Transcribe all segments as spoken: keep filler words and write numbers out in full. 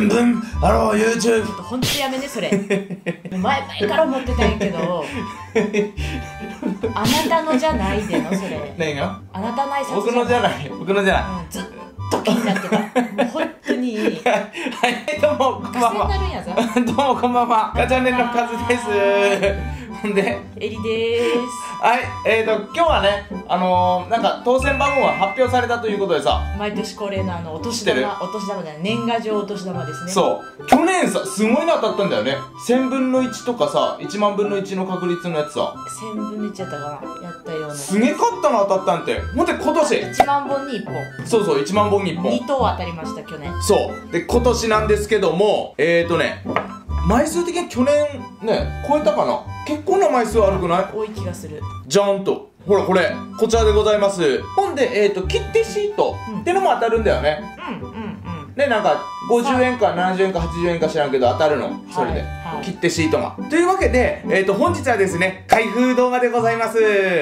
ンブンハロー YouTube。 ちょっとほんとやめねそれ。前前から思ってたんやけどあなたのじゃないでのそれ。 何が？ あなたの挨拶僕のじゃない僕のじゃない、 うん、ずっと気になってた。もう本当にはいどうもこんばんは。 なるんやぞ。 どうもこんばんは。ガチャネのカズです。ほんでエリでーす。 はい、えーと今日はね、あのー、なんか当選番号が発表されたということでさ、 毎年恒例のあのお年知ってる？ 玉、お年玉じゃない、年賀状お年玉ですね。 そう去年さすごいの当たったんだよね。せんぶんのいちとかさいちまんぶんのいちの確率のやつさ、 せんぶんのいちやったかな、やったような。 すげかったの当たったんて。ほんで今年いちまんぼんにいっぽん。 そうそういちまんぼんにいっぽんに等当たりました去年。 そうで今年なんですけども、えーとね枚数的に去年ね超えたかな。結構な枚数悪くない？ 多い気がする。 じゃーんとほらこれこちらでございます。ほんでえーと切手シートってのも当たるんだよね。 うんうんうん。 でなんかごじゅうえんかななじゅうえんかはちじゅうえんか知らんけど当たるのそれで、 はいはい、 切手シートがというわけで、えーと本日はですね開封動画でございます。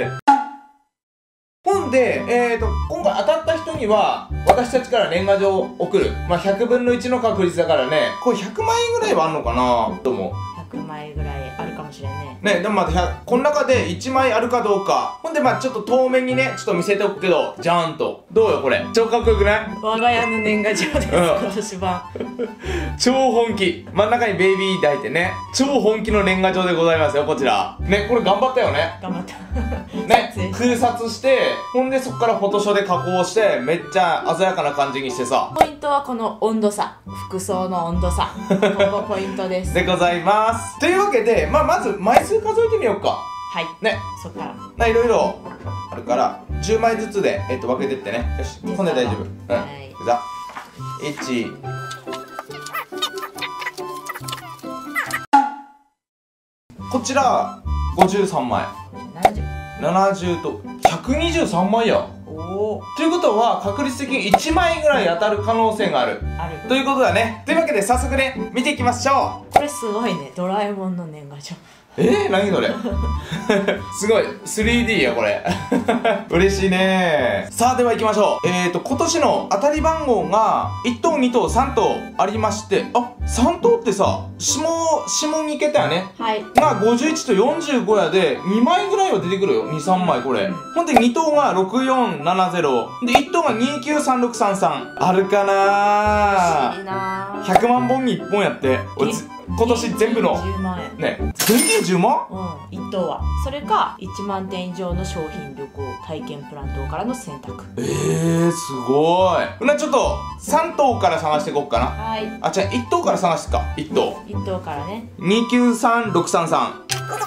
ほんで、えーと今回当たった人には私たちから年賀状を送る、まあ、ひゃくぶんのいちの確率だからね、これひゃくまんえんぐらいはあんのかなと思う。 ひゃくまいぐらいあるかもしれんね。 ね、でもまだこの中でいちまいあるかどうか。ほんでまあちょっと遠目にねちょっと見せておくけど、じゃーんとどうよこれ超かっこよくない？ 我が家の年賀状です、 うん今年版。 超本気、真ん中にベイビー抱いてね、超本気の年賀状でございますよこちらね。これ頑張ったよね。 頑張ったね、空撮して、ほんでそこからフォトショーで加工してめっちゃ鮮やかな感じにしてさ。 ポイントはこの温度差、服装の温度差、ここポイントですでございます。というわけで、まあ、まず枚数数えてみようか。 はいね、 そっからまあいろいろあるからじゅうまいずつで、えっと、分けてってね。よし、ほんで大丈夫。うん、 はい、 じゃあいちこちらごじゅうさんまい、 ななじゅう、 ななじゅうとひゃくにじゅうさんまいや。 おお、 ということは確率的にいちまいぐらい当たる可能性があるあるということだね。というわけで早速ね見ていきましょう。 これすごいね、ドラえもんの年賀状。 えー、何それすごい スリーディー やこれ嬉しいね。さあでは行きましょう。えーと今年の当たり番号がいっ等に等さん等ありまして、あさん等ってさ下下に行けたよね。 はいがごじゅういちとよんじゅうごやでにまいぐらいは出てくるよ。にさんまいこれ、 うん、 ほんでに等がろくよんななゼロでいっ等がにきゅうさんろくさんさんあるかな。 いいなひゃくまんぼんにいっぽんやって。今年全部のじゅうまんえんね、現金じゅうまん？ うん、いっ等はそれかいちまんてん以上の商品旅行体験プラン等からの選択。 えー、すごい。ほなちょっとさん等から探していこうかな。 はいあ、じゃあいっ等から探すか。いっ等いっ等からね。 にきゅうさんろくさんさん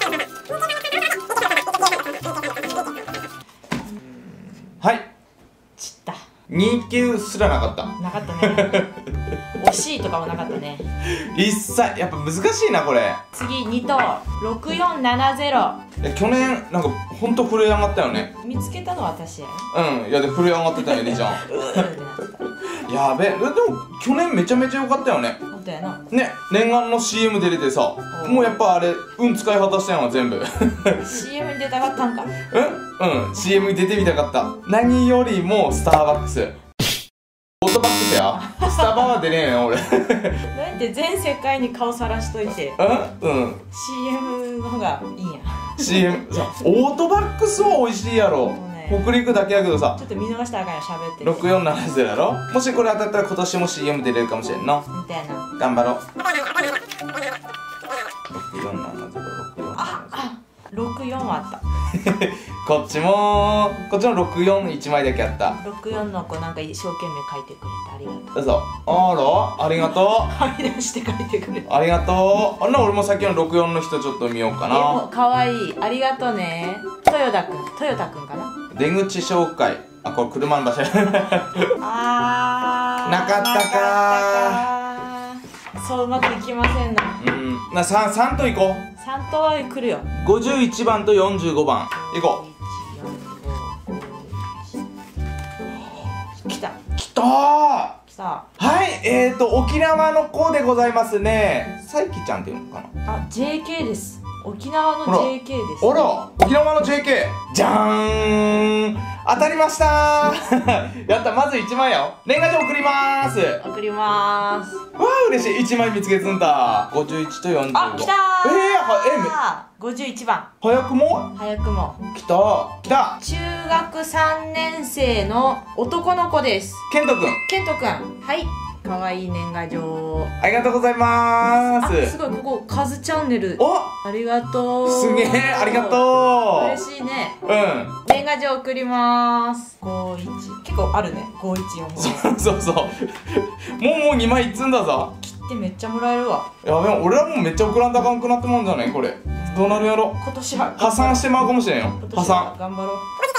はい、 ちったにきゅうすらなかった。 なかったね惜しいとかもなかったね。 一切やっぱ難しいなこれ。 次に等ろくよんななゼロ。 え去年なんかほんと震え上がったよね。 見つけたのは私やよ。 うん、いやで震え上がってたよねじゃんうーってなったやべえ。でも去年めちゃめちゃ良かったよね。 本当やな。 ね、念願の シーエム 出れてさ、もうやっぱあれ運使い果たしたんわ全部シーエム に出たかったんか。 うんうん シーエム に出てみたかった。何よりもスターバックス、オートバックスや。スタバは出ねえよ俺だって全世界に顔さらしといてうんうんシーエム の方がいいんや。 シーエム オートバックスは美味しいやろ、ね、北陸だけやけどさ。 ちょっと見逃したらあかんよ喋ってて。 ろくよんななゼロやろ。もしこれ当たったら今年も シーエム 出れるかもしれんな。 みたいな。 頑張ろう。ろくよんななゼロろくよんああろくよんはあったこっちもこっちもろくよんいちまいだけあった。 ろくよんの子なんか一生懸命書いてくれてありがとう。 嘘。あらありがとはみ出して書いてくれてうありがとう。あんな俺もさっきのろくよんの人ちょっと見ようかでもな。 かわいい、ありがとうね。豊田くん、豊田くんかな。 出口紹介。あ、これ車の場所あーなかったかー。そううまくいきませんな。 うんな 3, 3といこう。 さん等は来るよ。 ごじゅういちばんとよんじゅうごばんいこう。来たう。きたー。 来た。 はい、えーと沖縄の子でございますね。さいきちゃんっていうのかな。 あ、ジェーケー です。沖縄の ジェーケー です、 あら沖縄の ジェーケー じゃーん当たりましたーやった。まずいちまいよ。年賀状送りまーす。 送りまーす。 わあ嬉しい。いちまい見つけつんだ。ごじゅういちとよんじゅうご。 あ、来たー。 えー、は、 ごじゅういちばん。 え、早くも早くも。 来た来た。 中学さんねん生の男の子です。 ケントくん。 ケントくん。はい。かわいい年賀状。 ありがとうございまあ、 す。 すごい、ここ、カズチャンネル。 お、 ありがとう。 すげえ、ありがとう。 嬉しいね。 うん。 年賀状送りまーす。ごじゅういち。結構あるね。ごじゅういち、よんご。 そうそうそう。もうもうにまいいつんだぞ。 切ってめっちゃもらえるわ。 やべえ、俺らもめっちゃ送らんとあかんくなってもんじゃないこれ。どうなるやろ。 今年は。 破産してまうかもしれんよ。 今年破産。 は頑張ろう。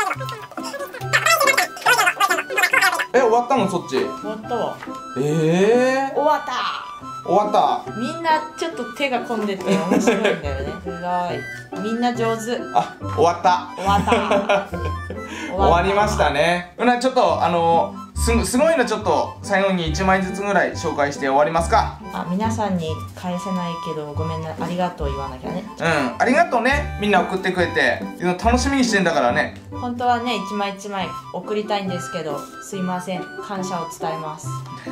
え、終わったのそっち。 終わったわ。 ええー。 終わった終わった。 みんなちょっと手が込んでて面白いんだよね。すごい。みんな上手。 あ、終わった。 終わった。 終わりましたね。ほなちょっとあのすすごいのちょっと最後にいちまいずつぐらい紹介して終わりますか。 あ、皆さんに返せないけどごめんな、ありがとう言わなきゃね。 うん、ありがとうね。みんな送ってくれて楽しみにしてんだからね。 本当はね、一枚一枚送りたいんですけど、すいません、感謝を伝えます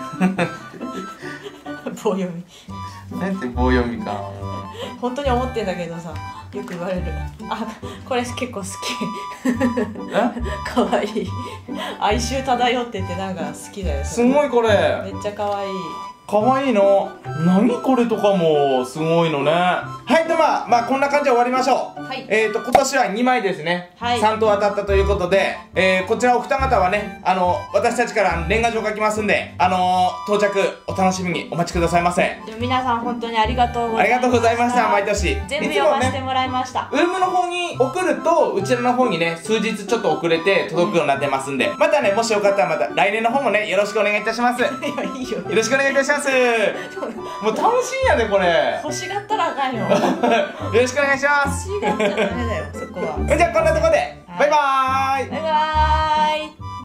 棒読み。 なんて棒読みか。 本当に思ってんだけどさ、よく言われる。あ、これ結構好きかわいい。哀愁漂っててなんか好きだよ。 すごいこれ。 めっちゃかわいい。 かわいいの。何これとかもすごいのね。はいとまあまあこんな感じで終わりましょう。 はい。 えーと今年はにまいですね。 はい。 さんとう当たったということで、えー、こちらお二方はね、あの私たちから年賀状書きますんで、あのー、到着お楽しみにお待ちくださいませ。 でも皆さん本当にありがとうございました。 ありがとうございました。毎年全部読ませてもらいました。 ウームの方に送るとうちらの方にね数日ちょっと遅れて届くようになってますんで、またねもしよかったらまた来年の方もねよろしくお願いいたします。よいや、いいよ。 ろしくお願いいたします。もう楽しいんやでこれ。 欲しがったらあかんよ。 よろしくお願いします。 欲しがっちゃダメだよ、そこは。 じゃあこんなとこで